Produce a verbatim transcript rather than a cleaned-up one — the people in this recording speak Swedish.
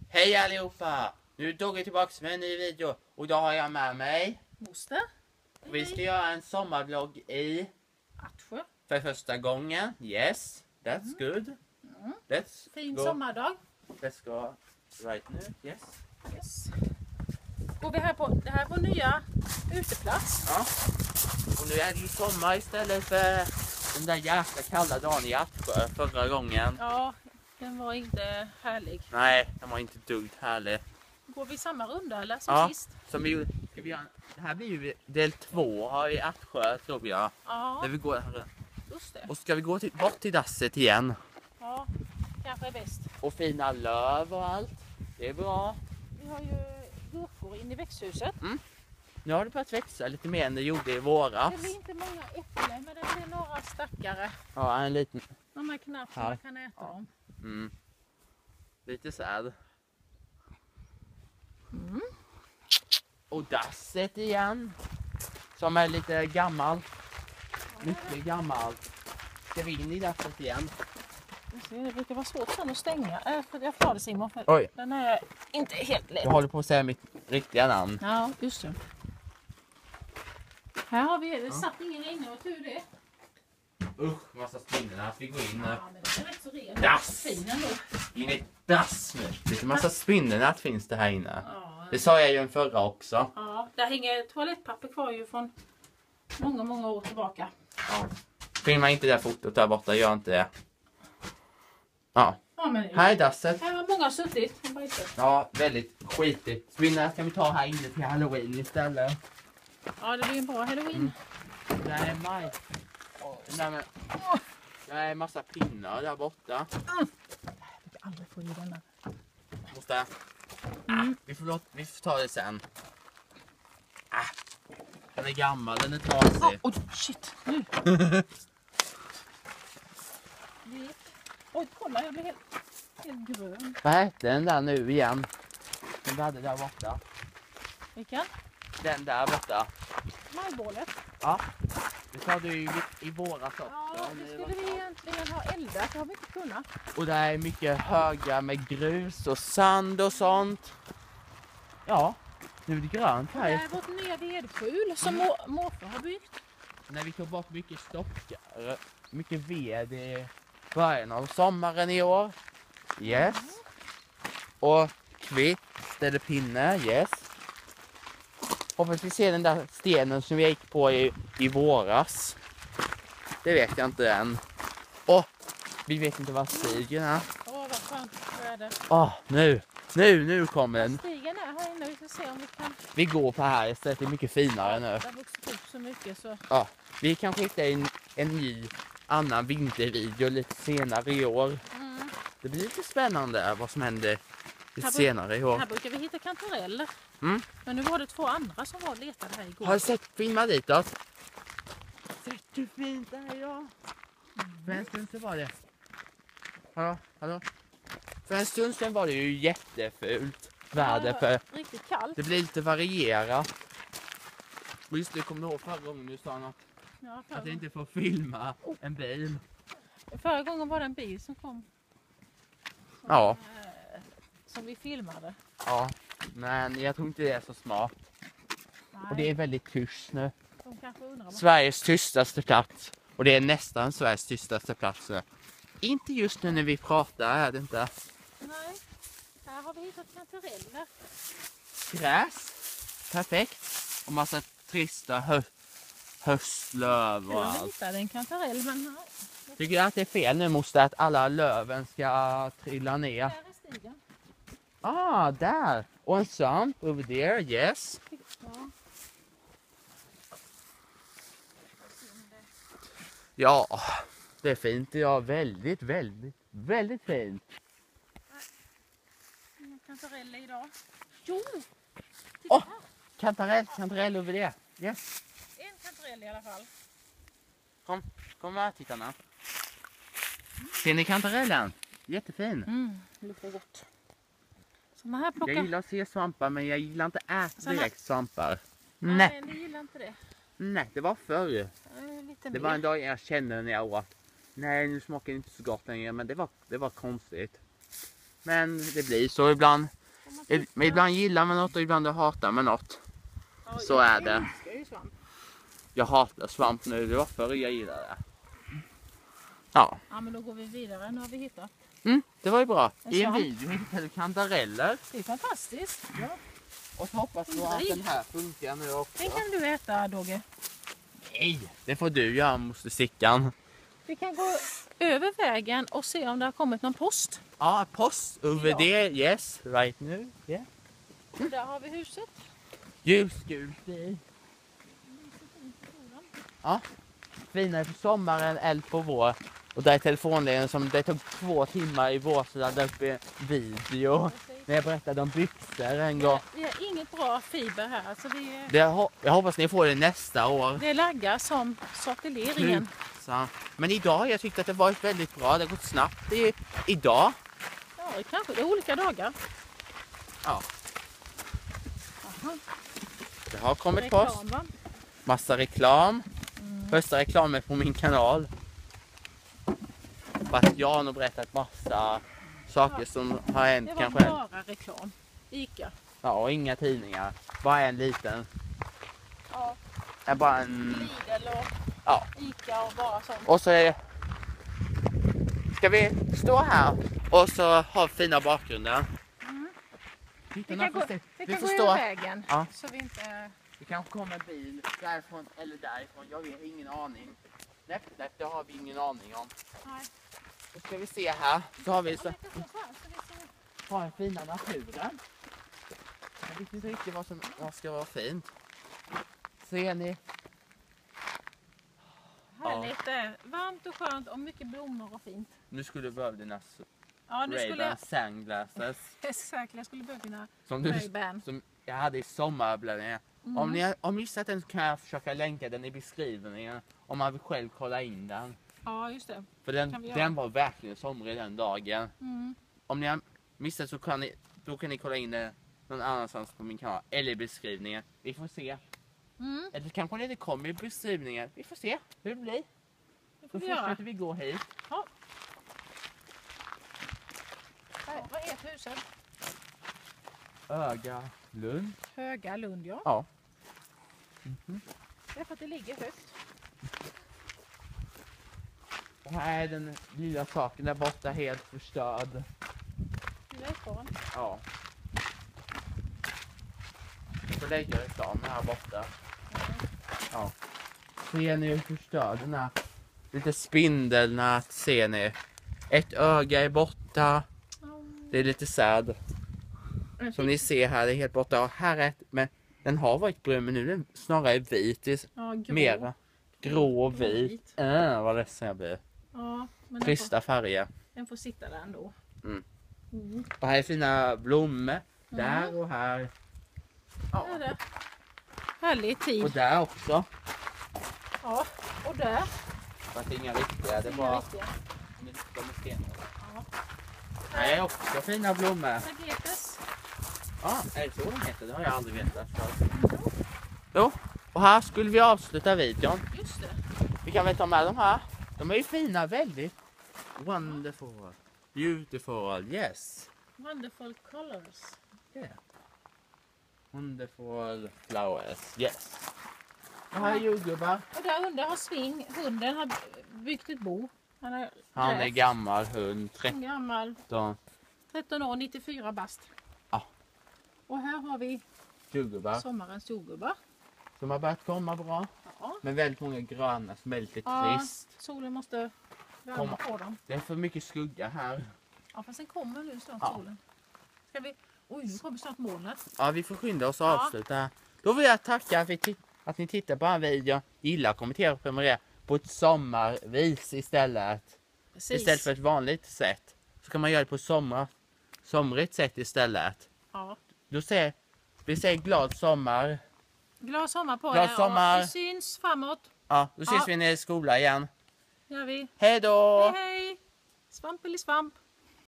Hej allihopa! Nu är Dogge tillbaka med en ny video och då har jag med mig Moster. Vi ska göra en sommarvlogg i Attsjö. för första gången. Yes, that's Mm. good. Mm. Let's Fin go. sommardag. Let's go right nu. Yes. Yes. Går vi här på, det här är vår nya uteplats. Ja. Och nu är det ju sommar istället för den där jäkla kalla dagen i Attsjö förra gången. Ja, den var inte härlig. Nej, den var inte dugg härlig. Går vi samma runda eller som Ja. sist? Som vi, ska vi göra, det här blir ju del två här i Attsjö tror jag. Ja, Där vi går här. just det. Och ska vi gå till, bort till dasset igen. Ja, kanske är bäst. Och fina löv och allt. Det är bra. Vi har ju gurkor in i växthuset. Nu har det börjat växa lite mer än det gjorde i våras. Det blir inte många äpplen, men det blir några stackare. Ja, en liten... De är knappt så Här. man kan äta dem. Mm. Lite sad. Mm. Och dasset igen. Som är lite gammalt. Mycket gammalt. Ska vi in i dasset igen? Det brukar vara svårt sen att stänga. Äh, för jag får det Simon, för Oj. den är inte helt lätt. Jag håller på att säga mitt riktiga namn. Ja, just det. Här har vi, det satt ingen inne, vad tur det. Usch, massa spindlar. Vi går in Ja, men det är rätt så ren. Dass! Fin ändå. in i ett dass nu. Lite massa spindelnät finns det här inne. Ja, Det sa jag ju en förra också. ja, där hänger toalettpapper kvar ju från många, många år tillbaka. Ja. Filma inte det här fotot där borta, gör inte det. Ja, Ja, men här är dasset. här har många suttit och bajsat. Ja, väldigt skitigt. Spindelnät kan vi ta här inne till Halloween istället. Ja, det blir en bra Halloween. Mm. Det här är maj. Nej, men... Det här är massa pinnar där borta. Jag brukar aldrig få i denna. Måste... Mm. Ah, vi, får låt... vi får ta det sen. Ah, den är gammal, den är trasig. Oj, shit. Nu. Vi- Oj, kolla, jag blir helt, helt grön. Vad hette den där nu igen? Den vi hade där borta. Vilken? Den där borta. Majbålet. Ja, det sa du ju i våras också. Ja, det skulle vi egentligen ha eldat. Det har vi inte kunnat. Och det är mycket höga med grus och sand och sånt. Ja, nu är det grönt Det här. är vårt nya vedskjul som må, morfar har byggt. När vi tog bort mycket stockar, mycket ved i början av sommaren i år. Yes. Och kvist eller pinne, yes. Hoppas vi ser den där stenen som vi gick på i, i våras. Det vet jag inte än. Och vi vet inte vad stigen är. Åh, vad skönt. Vad är det? Åh, nu, nu, nu kommer den. Stigen är här inne. Vi ska se om vi kan... Vi går på här istället, det är mycket finare nu. Det har vuxit upp så mycket så... Ja, vi kanske hittar en, en ny annan vintervideo lite senare i år. Mm. Det blir lite spännande vad som händer lite Här bru- senare i år. Här brukar vi hitta kantareller. Mm. Men nu var det två andra som var och letade här igår. Har du sett filma ditåt? Sett hur fint det är idag? För en stund sedan var det. Hallå, hallå? För en stund sedan var det ju jättefult väder för Riktigt kallt. det blir lite varierat. Och just det, kommer du ihåg förra gången du sa något? Ja, Att förra, jag inte får filma en bil. förra gången var det en bil som kom. Som, Ja. eh, som vi filmade. Ja, men jag tror inte det är så smart. Nej, Och det är väldigt tyst nu. de kanske undrar vad... Sveriges tystaste plats. Och det är nästan Sveriges tystaste plats nu. Inte just nu när vi pratar är det inte. Nej, här har vi hittat kantareller. Gräs. Perfekt. Och massa trista hö höstlöv och Jag allt. hittade en kantarell, men nej. Tycker du att det är fel nu måste att alla löven ska trilla ner? Där är stigen. Ah, där. Och en svamp over there, yes. Ja. Ja, det är fint. Ja, väldigt, väldigt, väldigt fint. Inga kantareller idag. Jo! Titta Åh! här. Kantarell, kantarell over there. Yes. En kantarell i alla fall. Kom, kom här tittarna. Ser ni kantarellen? Jättefin. Mm, det luktar gott. Såna här Jag plockar... gillar att se svampar men jag gillar inte att äta Såna- direkt svampar. Nej, Nej, du gillar inte det. nej, det var förr. Eh, lite Det mer. var en dag jag kände när jag åt. Nej, nu smakar det inte så gott längre men det var, det var konstigt. Men det blir så ibland. Men ibland gillar man något och ibland hatar man något. Ja, Så jag är det. älskar ju svamp. Jag hatar svamp nu, det var förr jag gillade det. Ja. Ja, men då går vi vidare. Nu har vi hittat. Mm, det var ju bra. En I en svamp. video hittade du kantareller. Det är fantastiskt. Ja. Och så hoppas du att den här funkar nu också. Den kan du äta, Dogge. Nej, det får du göra, moster Sickan. Vi kan gå över vägen och se om det har kommit någon post. Ja, post över Ja. det, yes, right nu. Yeah. Och där har vi huset. Ljusgult i. Ja, finare på sommaren eller på vår. Och där är telefonledningen som det tog två timmar i vår så där uppe i video. När jag berättade om byxor en gång. Vi har inget bra fiber här. Så vi, Det, jag hoppas ni får det nästa år. det laggar som sorteringen. Så. Men idag jag tyckte att det varit väldigt bra. Det har gått snabbt i, idag. Ja, det kanske det är olika dagar. Ja. Aha. Det har kommit Reklam, post. va? Massa reklam. Mm. Första reklamen på min kanal. Fast jag har nog berättat massa saker som har hänt Det var kanske. bara reklam. Ica. Ja, och inga tidningar. Bara en liten. Ja, Är bara en... Lidl och Ja. Ica och bara sånt. Och så är det... Ska vi stå här och så ha fina bakgrunden? Mm. Titta, Vi nu kan får gå, se. vi Vi kan får gå stå. över vägen. Ja. Så vi inte... Det kanske kommer en bil därifrån eller därifrån. Jag har ingen aning. Nej, nej, det har vi ingen aning om. Nej. Då ska vi se här. Så har vi så, Ja, vi kan stå så här, så vi ser. har en fina naturen. Jag vet inte riktigt vad som vad ska vara fint. Ser ni? Härligt det är. Varmt och skönt och mycket blommor och fint. Nu skulle du behöva dina Ja, nu skulle jag... Ray-Ban sunglasses. Exakt, jag skulle behöva mina Som, du, Ray-Ban. som jag hade i sommarbladningen. Mm. Om ni har om missat den så kan jag försöka länka den i beskrivningen. Om man vill själv kolla in den. Ja, just det. För Kan den, vi göra. den var verkligen somrig den dagen. Mm. Om ni har missat så kan ni, då kan ni kolla in det någon annanstans på min kanal. Eller i beskrivningen. Vi får se. Mm. Eller kanske det inte kommer i beskrivningen. Vi får se hur det blir. Det Då får vi göra. fortsätter vi gå hit. Ja. Här, vad är huset? Öga Lund. Höga Lund, ja. Ja. Det är för att det ligger högt. Och här är den lilla saken där borta helt förstörd. Lilla ekorren. Ja. Jag får lägga reklam här borta. Ja. Ser ni hur förstörd den är? Lite spindelnät ser ni. Ett öga är borta. Det är lite sad. Som ni ser här, det är helt borta. Och här är ett, men den har varit brun men nu är den snarare vit. Det är Ja, grå. mera grå och vit. Vit. Äh, vad ledsen jag blir. Ja, men den får, Trista färger. den får sitta där ändå. Mm. Mm. Och här är fina blommor. Där och här. Ja. Är det. Härlig tid. Och där också. Ja, och där. Fast inga riktiga, det är Inga bara riktiga. de är stenar. Ja. Här är också fina blommor. Tagetes. Ja, är det så de heter? Det har jag aldrig vetat. Jo, och här skulle vi avsluta videon. Just det. Vi kan väl ta med de här. De är ju fina, väldigt. Wonderful. Beautiful, yes. Wonderful colors. Yeah. Wonderful flowers, yes. Och här är jordgubbar. Och där under har Sving, hunden, har byggt ett bo. Han är, Han är grävt. gammal hund, En gammal, tretton tretton år, nittiofyra bast. Ja. Och här har vi jordgubbar sommarens jordgubbar. som har börjat komma bra. Ja. Men väldigt många gröna som är lite Ja, trist. solen måste värma Komma. på dem. Det är för mycket skugga här. Ja, fast sen kommer nu snart Ja. solen. Ska vi... Oj, nu kommer snart molnet. Ja, vi får skynda oss och Ja. avsluta här. Då vill jag tacka för ti- att ni tittar på den här videon. Gilla, kommentera och prenumerera på ett sommarvis istället. Precis. Istället för ett vanligt sätt. Så kan man göra det på ett sommar, somrigt sätt istället. Ja. Då säger vi säger glad sommar. Glad sommar på Glad er. sommar. Och vi syns framåt. Ja, då ses Ja. vi när det är skola igen. Gör vi. Hej då! Hej, hej. Svampeli svamp.